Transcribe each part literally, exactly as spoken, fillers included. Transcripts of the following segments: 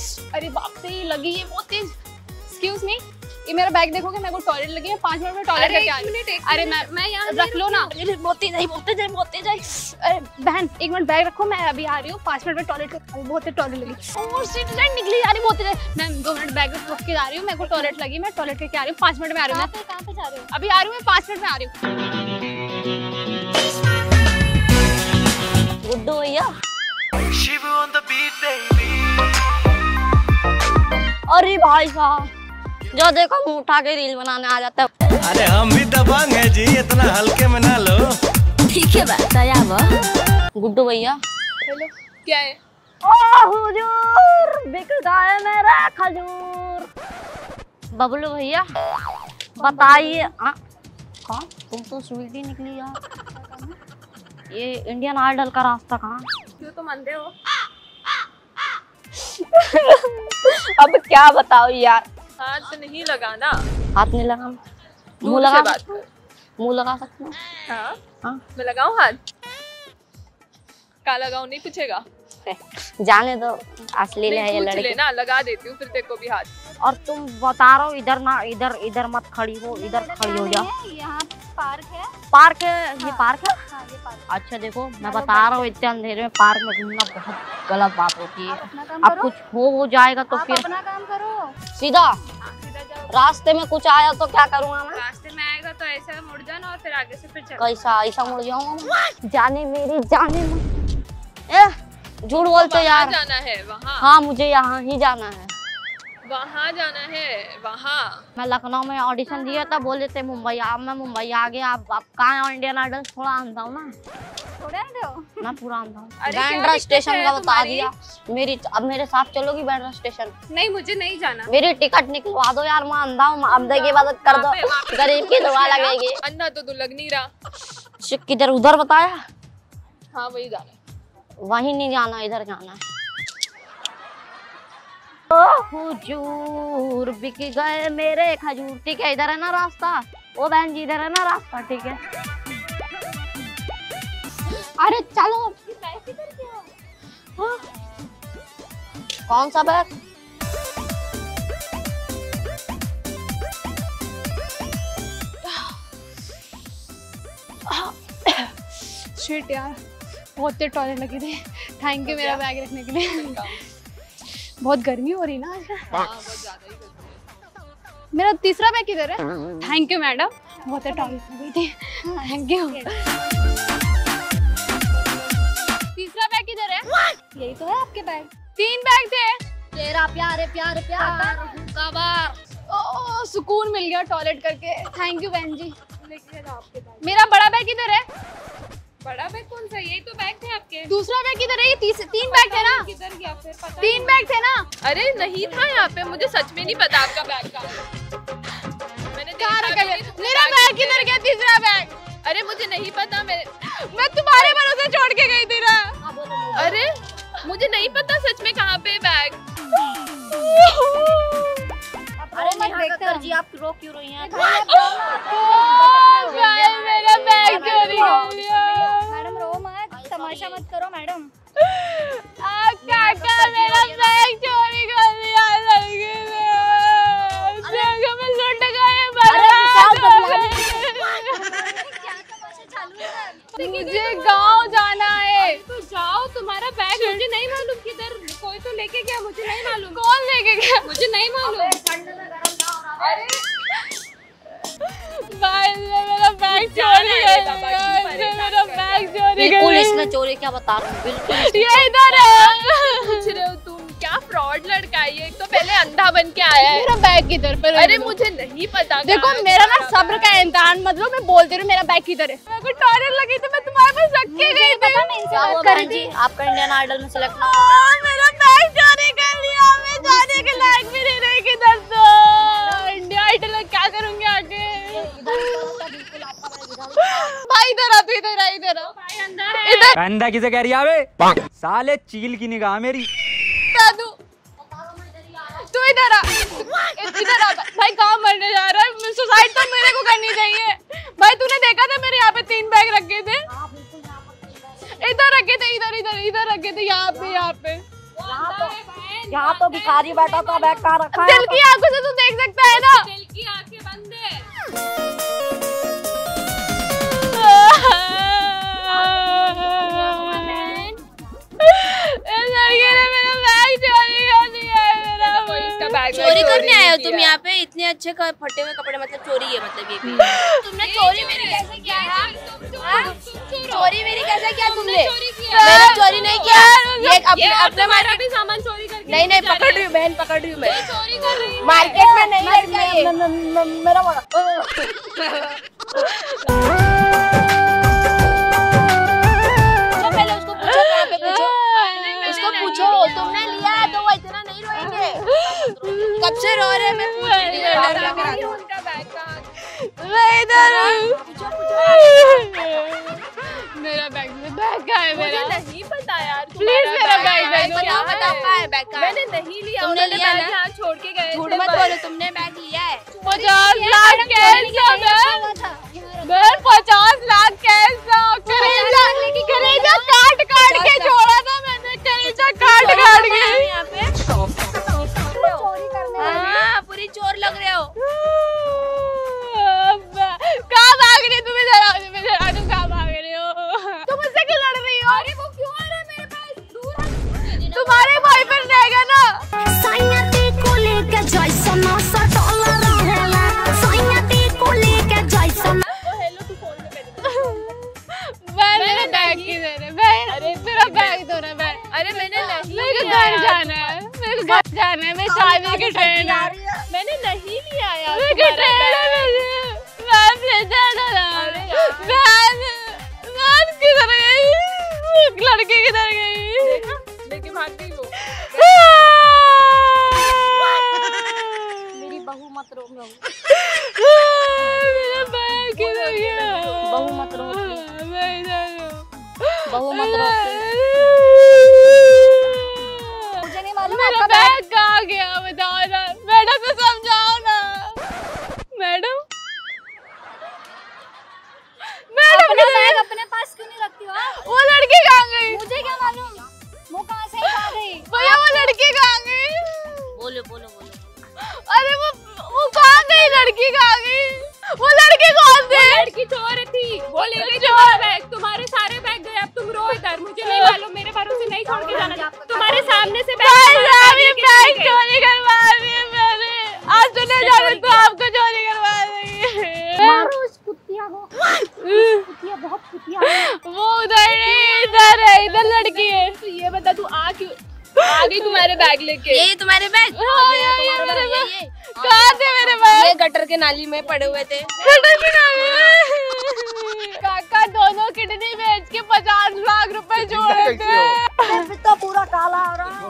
अरे बाप रे लगी है बहुत तेज। एक्सक्यूज मी, ये मेरा बैग देखोगे? मेरे को टॉयलेट लगी है, पाँच मिनट में टॉयलेट करके आ रही हूँ। अरे मैं मैं यहाँ रख लो ना, बहुत तेज आई, बहुत तेज आई, बहुत तेज आई। अरे बहन एक मिनट बैग रखो, मैं अभी आ रही हूँ, पाँच मिनट में टॉयलेट कर, बहुत तेज टॉयलेट लगी। और सीट लाइन निकली जा रही बहुत तेज। मैं दो मिनट बैग रख के जा रही हूँ, मेरे को टॉयलेट लगी, मैं टॉयलेट करके आ रही हूँ, पाँच मिनट में आ रही हूँ। कहाँ पे जा रही हूँ? अभी आ रही हूँ, मैं पाँच मिनट में आ रही हूँ। गुड्डू भैया, अरे भाई साहब जो देखो मुंह उठा के रील बनाने आ जाता है। अरे हम भी दबंग है जी, इतना हल्के में ना लो। ठीक है बताया गुड्डू भैया। हेलो, क्या है? ओ हुजूर बिक गया मेरा खजूर। बबलू भैया बताइए। कौन? तुम तो स्वीटी निकली यार। ये इंडियन आइडल का रास्ता कहाँ? क्यों तुम अंधे हो? अब क्या बताओ यार। हाथ नहीं लगाना। हाथ नहीं लगा, मुंह लगा, मुंह लगा सकते हो? हाँ हाँ मैं लगाऊं हाथ? का लगाऊं नहीं पूछेगा? जाने दो, असली है ये लड़की। लेना, लगा देती हूँ फिर तेरे को भी हाथ। और तुम बता रहे हो इधर ना, इधर इधर मत खड़ी हो, इधर खड़ी हो जाओ। यहाँ पार्क है। पार्क है? ये पार्क है? हाँ, ये पार्क। अच्छा देखो मैं बता रहा हूँ, इतने अंधेरे में पार्क में घूमना बहुत गलत बात होती है। अब कुछ हो हो जाएगा तो फिर अपना काम करो। सीधा रास्ते में कुछ आया तो क्या करूँगा मैं? रास्ते में आएगा तो ऐसा मुड़ जाना और फिर आगे से फिर चल। कैसा ऐसा मुड़ जाऊंगा? जाने मेरी जाने ए झूठ बोलते यार। जाना है वहाँ। हाँ मुझे यहाँ ही जाना है। वहाँ जाना है वहाँ। मैं लखनऊ में ऑडिशन दिया था, बोले थे मुंबई। अब मैं मुंबई आ गया। आप आप कहाँ इंडियन आइडल थोड़ा आंदा हूँ ना, थोड़ा आंदा हो ना पूरा आंदा हूँ। बैंड्रा स्टेशन का बता दिया। मेरी अब मेरे साथ चलोगी बैंड्रा स्टेशन? नहीं मुझे नहीं जाना। मेरी टिकट निकलवा दो यार, मैं अंधा हूँ। अंधे की मदद कर दो, गरीब की दुआ लगेगी। अंधा तो तू लग नहीं रहा। किधर? उधर बताया। हाँ वही जाना है। वहीं नहीं जाना, इधर जाना है। ओ हुजूर बिक गए मेरे खजूर। ठीक है इधर है ना रास्ता? ओ बहन जी इधर है ना रास्ता? ठीक है अरे चलो। बैग किधर गया? हाँ? कौन सा बैग? शिट यार बहुत तेज टॉयलेट लगी थी। थैंक यू मेरा बैग रखने के लिए। बहुत गर्मी हो रही ना आज। हाँ, बहुत ज्यादा ही गर्मी है। मेरा तीसरा बैग किधर है? थैंक यू मैडम, बहुत तेज टॉयलेट लगी थी। Thank you. तीसरा बैग किधर है? यही तो है आपके बैग। तीन बैग थे। तेरा प्यारे प्यारे प्यार कबार। ओह सुकून मिल गया टॉयलेट करके। थैंक यू बहन जी। लेके जाओ आपके बैग। मेरा बड़ा बैग किधर है? बड़ा बैग कौन सा? यही तो बैग थे आपके। दूसरा बैग किधर है? ये तीस, तीन बैग थे ना? किधर गया फिर? पता तीन बैग थे ना? अरे नहीं था यहाँ पे, मुझे सच में नहीं पता आपका बैग कहाँ है। मैंने कहाँ रखा है? मेरा बैग किधर गया? तीसरा बैग। अरे मुझे नहीं पता, मैं मैं तुम्हारे भरोसे छोड़ के गई थी ना। अरे मुझे नहीं पता सच में कहाँ पे बैग। अरे देखते जी आप रो क्यों रही हैं? मेरा बैग चोरी कर लिया। मैडम रो मत, तमाशा मत करो मैडम। काका मेरा बैग चोरी कर लिया लड़की ने। जगह में लुट गए बर्बाद। मुझे गांव जाना है। तो जाओ, तुम्हारा बैग मुझे नहीं मालूम किधर, कोई तो लेके गया, मुझे नहीं मालूम। कौन लेके गया? मुझे नहीं मालूम। अरे भाई मेरा बैग चोरी कर लिया। मेरा बैग चोरी कर पुलिस ने चोरी क्या बता रहा हूँ? बिल्कुल ये इधर है। पूछ रहे हो तुम? क्या फ्रॉड लड़का है ये। एक तो पहले अंधा बन के आया है। मेरा बैग किधर पर? अरे मुझे नहीं पता। देखो मेरा ना सब्र का इम्तिहान मतलब मैं बोलती हूँ मेरा बैग किधर है। मेरे को टॉयलेट लगी तो मैं तुम्हारे पास रख के गई थी। मैं इनसे बात कर रही थी। आपका इंडियन आइडल में सिलेक्ट। मेरा बैग चोरी कर लिया। मैं जाने के लायक भी नहीं रही किधर। तो इंडिया आइडल में क्या करूंगी आगे? भाई इधर आ, तू इधर आ, इधर आ। भाई अंदर है। इधर अंधा किसे कह रही है बे? साले चील की निगाह मेरी। तू इधर आ, इधर आ। भाई कहाँ मरने जा रहा है? सुसाइड तो मेरे को करनी चाहिए। भाई तूने देखा था मेरे यहाँ पे तीन बैग रखे थे। इधर रखे थे, इधर इधर इधर रखे थे, यहाँ पे यहाँ पे। यहाँ तो भिखारी बैठा था, बैग कहाँ रखा है? दिल की आंखों से तू देख सकता है ना। दिल की आंखें बंद है। इस लड़के ने मेरा बैग चोरी कर दिया है। मेरा इसका बैग चोरी करने आए हो तुम यहाँ पे? इतने अच्छे फटे हुए कपड़े, मतलब चोरी है मतलब ये भी? तुमने चोरी मेरी कैसे किया है? चोरी मेरी कैसे किया तुमने? मैंने चोरी नहीं किया। ये अपने अपने मार्केट भी सामान चोरी करके नहीं नहीं पकड़ रही हूँ बहन, पकड़ रही हूँ मैं। चोरी कर रही है। मार्केट में नहीं लड़का ये मेरा पहले उसको पूछो कहाँ पे, पूछो उसको पूछो। तुमने लिया है तो वो इतना नहीं रोएंगे। कब से रो रहे? मैं पूछ रही हूँ उनका बैग कहाँ? मैं इधर हूँ। पूछो पूछो। मेरा बैग में बैग कहाँ है मेरा? मुझे नहीं पता यार। प्लीज मेरा बैग दे दो। बताओ बताओ कहाँ है बैग? मैंने नहीं लिया। तुमने उन्होंने लिया बैग ना? यहाँ छोड़ के गए झूठ थे मत बस। बोलो, तुमने बैग लिया है। पचास लाख कैश था। मैं पचास लाख कैश था। करेजा करेजा काट काट के छोड़ा था मैंने। करेजा काट काट के यहाँ पे चोरी करने हाँ पूरी चोर लग रहे हो। कहाँ भाग रही हो तुम? इधर आओ, तुम इधर आओ। तुम कहाँ भाग रही हो? तुम मुझसे क्यों लड़ रही हो? अरे वो क्यों आ रहा है मेरे पास? दूर हट। तुम्हारे बॉयफ्रेंड रहेगा ना? संगति को लेके जैसा नशा डोला रहेला, संगति को लेके जैसा मैं मेरा बैग किधर है? बहन अरे मेरा बैग दो ना बहन। अरे मैंने नहीं मेरे को लिया घर यार। जाना है। मेरे को घर जाना है। मैं शादी की ट्रेन है। मैंने नहीं लिया यार मेरे को तुम्हारा ट्रेन है। बैग। मैम ले जाना ना। अरे यार। मैम मैम किधर गई? लड़की किधर गई? लेके भाग गई वो। मेरी बहू मत रो। मेरा बैग किधर गया? बहू मत रो, मैं इधर हूँ। बहू मत रो। मुझे नहीं मालूम मेरा आपका बैग कहाँ गया? बताओ ना मैडम, को समझाओ ना मैडम। मैडम अपना बैग अपने पास क्यों नहीं रखती हो आप? वो लड़की कहाँ गई? मुझे क्या मालूम, वो कहाँ से आ गई? भैया वो लड़की कहाँ गई? बोलो बोलो बोलो। अरे वो वो कहाँ गई? लड़की कहाँ गई? वो लड़की कौन थी? लड़की चोर थी। वो ले गई तुम्हारा बैग। तुम्हारे सारे बैग गए। अब तुम रो इधर। मुझे नहीं मालूम। मेरे भरोसे नहीं छोड़ के जाना। तुम्हारे सामने से बैग भाई तुम्हारा साहब बैग ये लेके बैग चली गई। चोरी करवा रही है मैंने। आज तो नहीं जाने तो आपको चोरी करवा देंगे। मारो उस कुत्तिया को, कुत्तिया बहुत कुत्तिया है। वो उधर नहीं, इधर है। इधर लड़की है। तो ये बता तू आ क्यों आ गई तुम्हारे बैग लेके? ये तुम्हारे बैग? हाँ, ये ये तुम्हारा मेरे बैग, बैग। ये, ये। कहाँ थे मेरे बैग? ये गटर के नाली में पड़े हुए थे। काका दोनों किडनी बेच के पचास लाख रुपए जोड़े थे। तो पूरा काला हो रहा।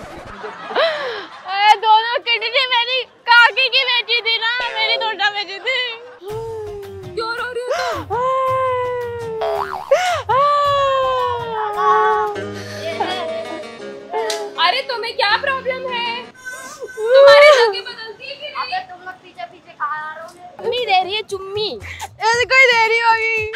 अरे दोनों किडनी मेरी काकी की बेची थी ना, मेरी थोड़ा बेची थी। क्यों रो रही हो तुम? अरे तुम्हें क्या प्रॉब्लम है? तुम्हारी जगह बदलती है कि नहीं? अबे तुम लोग पीछे पीछे कहाँ आ रहे हो? चुम्मी दे रही है चुम्मी। ऐसे कोई देरी होगी।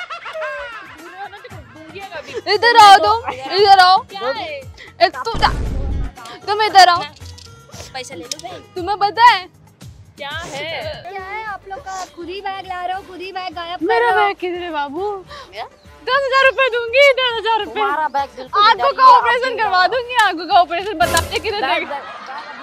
इधर आओ तुम, इधर आओ। ए, तू तुम इधर आओ। पैसा ले लो बहन। तुम्हें पता है क्या है? क्या है आप लोग का? खुद ही बैग ला रहे हो, खुद ही बैग गायब कर मेरा रहे हो। बैग किधर है बाबू? दस हजार रुपए दूंगी। दस हजार रुपए तुम्हारा बैग बिल्कुल आंखों का ऑपरेशन करवा दूंगी। आंखों का ऑपरेशन बता दे किधर बैग गया?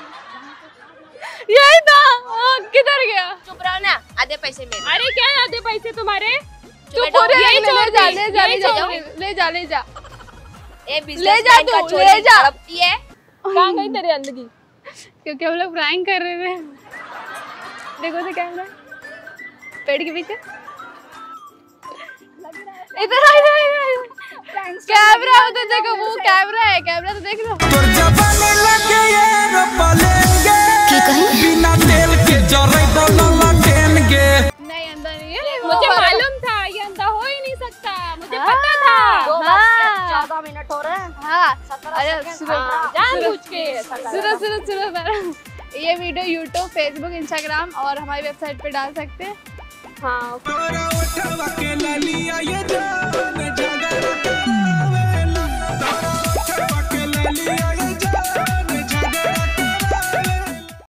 यही था। हाँ, किधर गया? चुप रहो ना, आधे पैसे मेरे। अरे क्या आधे पैसे तुम्हारे? तू बैठो, पूरे यही ले छोड़ जा, दी, ले जा, ले यही जा, छोड़ ले जा, ले जा। ए ले जा बिजनेसमैन का तू, चोरी ले जा। हड़पती है। कहाँ गई तेरी अंदगी? क्योंकि हम लोग प्रैंक कर रहे थे। देखो तो कैमरा पेड़ के पीछे। इधर आ, इधर इधर कैमरा हो तो देखो। वो कैमरा है, कैमरा तो देख लो। बिना तेल के जरे नहीं अंदर नहीं है। मुझे मालूम था ये अंधा हो ही नहीं सकता। मुझे पता था। दो हाँ। बज के चौदह मिनट हो रहे हैं। हाँ सत्रह अरे सेकंड। सुनो हाँ। जानबूझ के ऐसा कर रहा सुनो सुनो सुनो मैडम, ये वीडियो यूट्यूब, फेसबुक, इंस्टाग्राम और हमारी वेबसाइट पे डाल सकते हैं। हाँ के